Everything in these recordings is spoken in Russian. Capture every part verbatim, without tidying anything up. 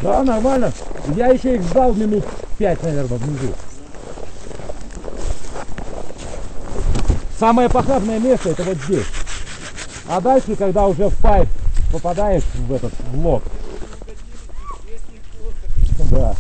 Да, нормально. Я еще их ждал минут пять, наверное, внизу. Самое похабное место это вот здесь. А дальше, когда уже в пайп попадаешь в этот блок. Да.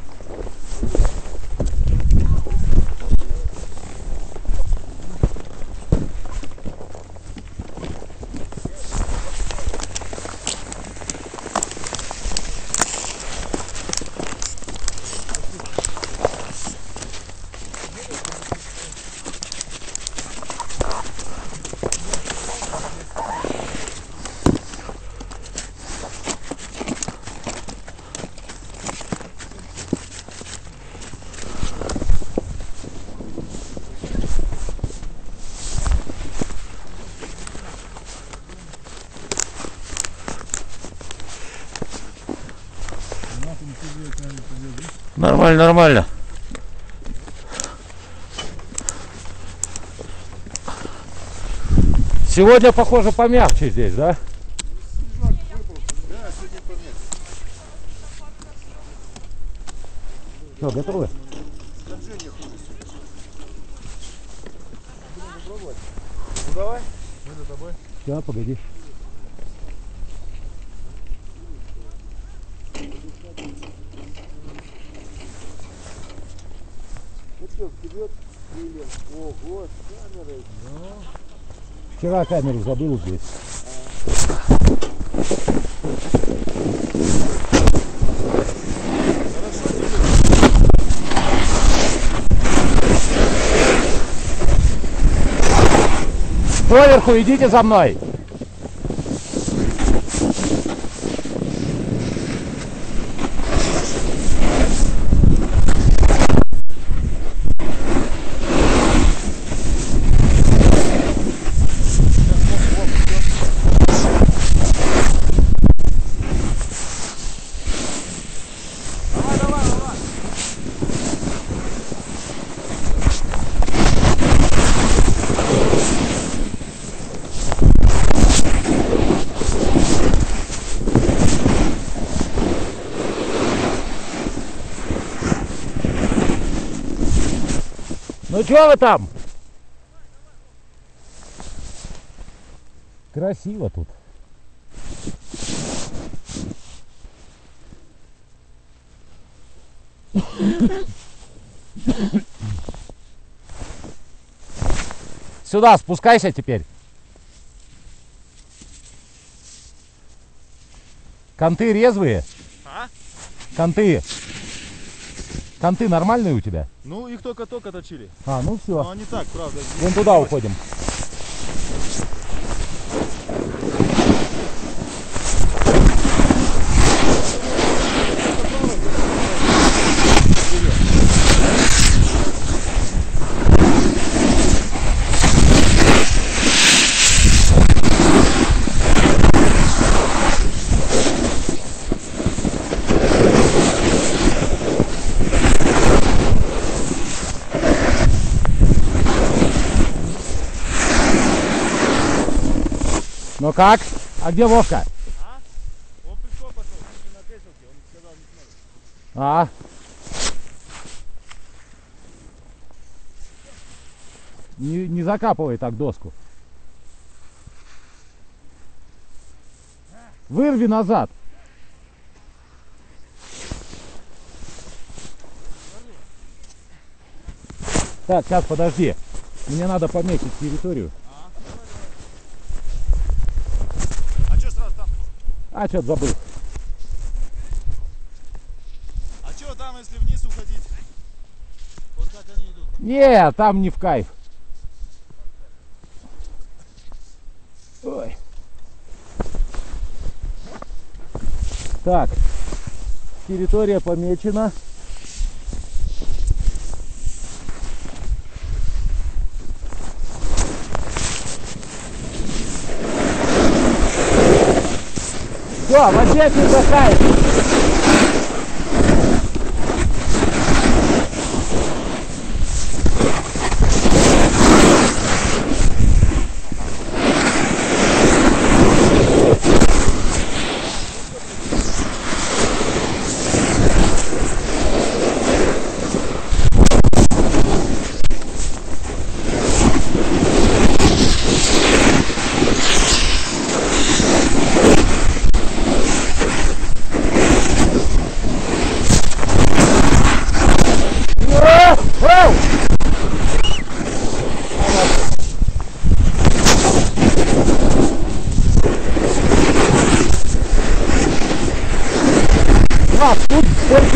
Нормально, нормально. Сегодня, похоже, помягче здесь, да? Что, готовы? Ну давай, мы за тобой. Да, погоди. Вперед, или ого, с камерой. Ну. Вчера камеру забыл здесь. Поверху идите за мной. Ну что вы там? Красиво тут. Сюда спускайся теперь. Конты резвые? А? Конты. Конты нормальные у тебя? Ну, их только-только точили. А, ну все. Но они так, правда. Вон туда уходим. Ну как? А где Вовка? А? Он пешком пошел, он же на Кэсселке, он сказал не сможет. А? Не, не закапывай так доску. Вырви назад. Так, сейчас подожди. Мне надо пометить территорию. А, что-то забыл. А что там, если вниз уходить? Вот как они идут? Не, там не в кайф. Ой. Так, территория помечена. Все, вообще не бросай.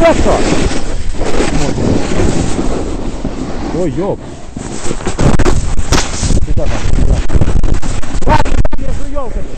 тебе кто? Ой, ёп. Сюда надо, сюда. Ладно, между ёлками.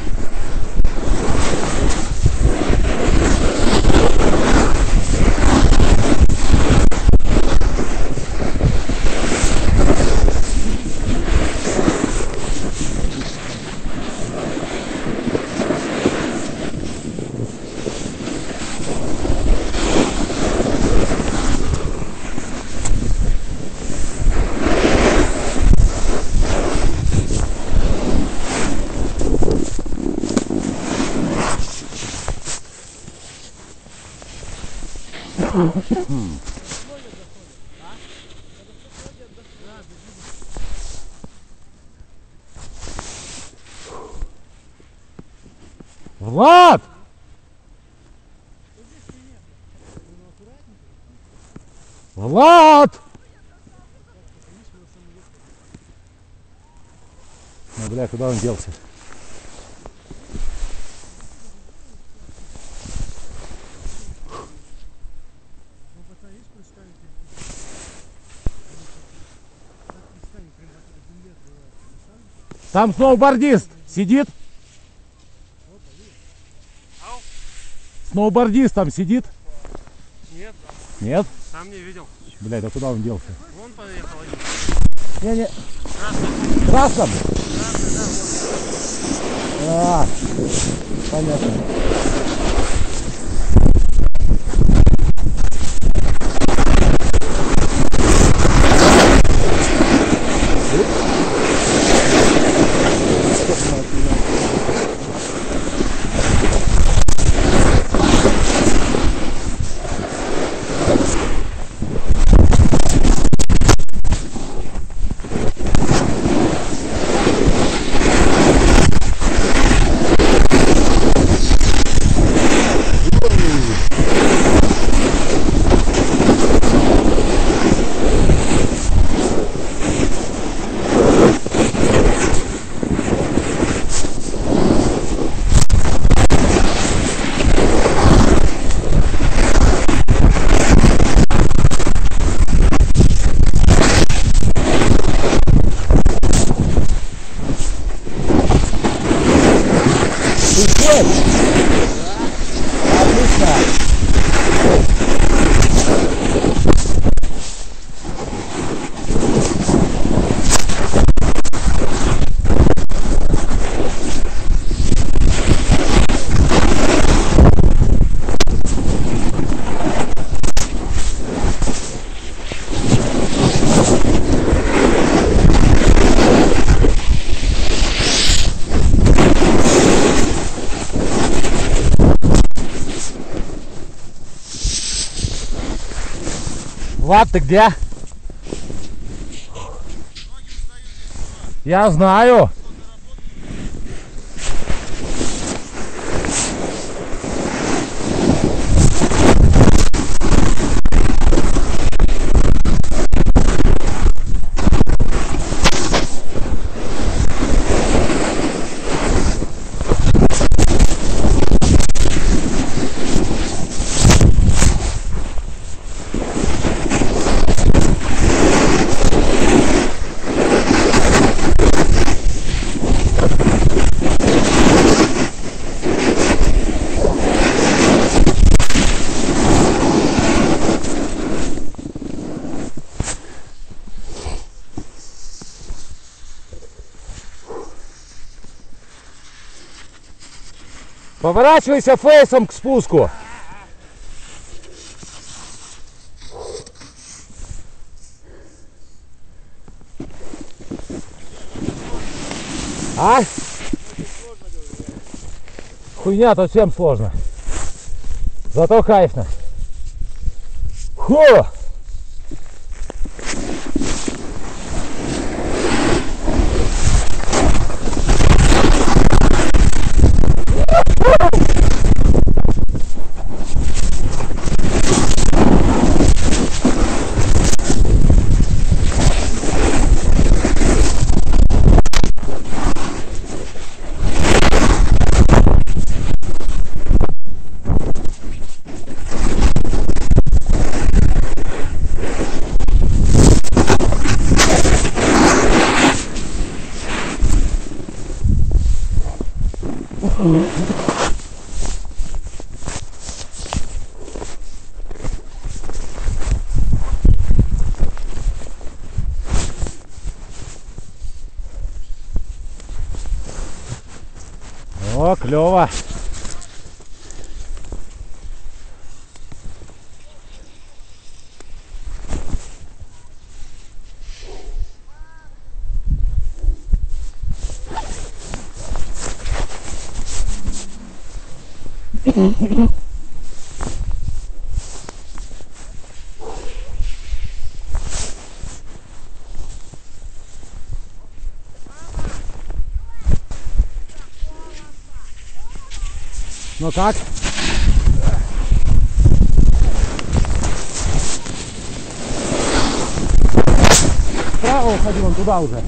Влад! Влад! Ну, бля, куда он делся? Там сноубордист сидит. Сноубордист там сидит. Нет. Нет? Там не видел. Блядь, да куда он делся? Вон поехал один. Не-не. Красный. Красным? Красный, да, вот. А, понятно. Влад, ты где? Я знаю. Поворачивайся фейсом к спуску. А? Хуйня, тут всем сложно. Зато кайфно. Фу! О, клево. Ну как? Вправо уходи, вон туда уже.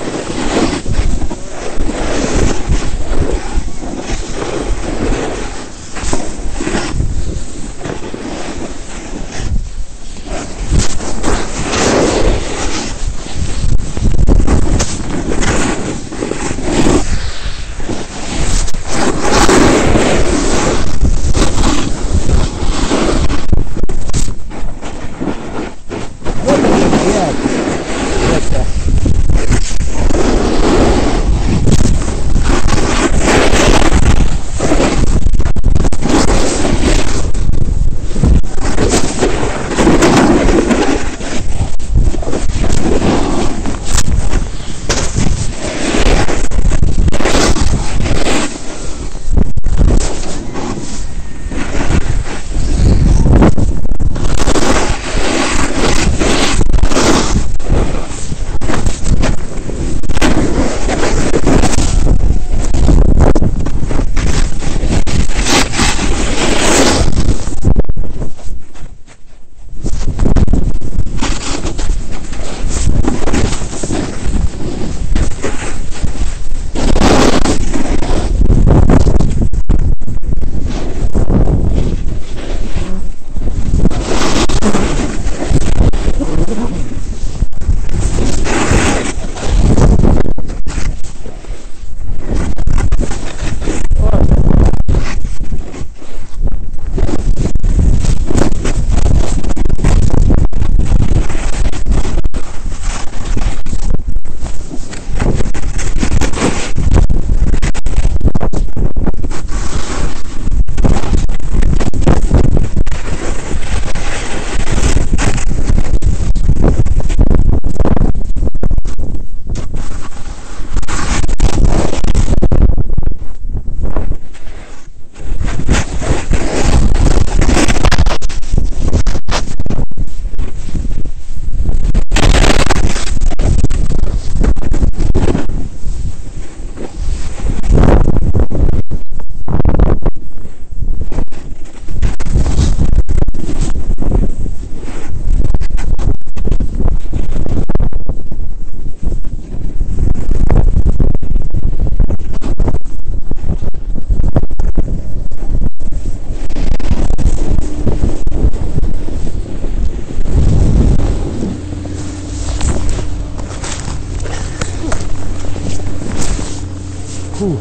Фу.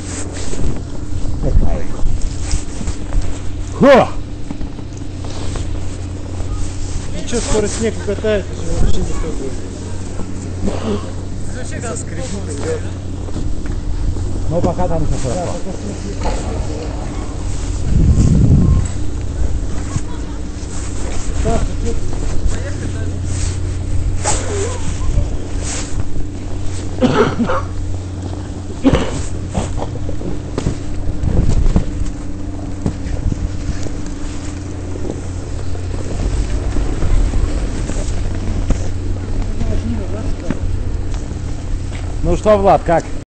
Ха! Ничего, скоро снег катает, уже вообще не ходит. Вообще как скрипит. Ну пока там еще хорошо. Ну что, Влад, как?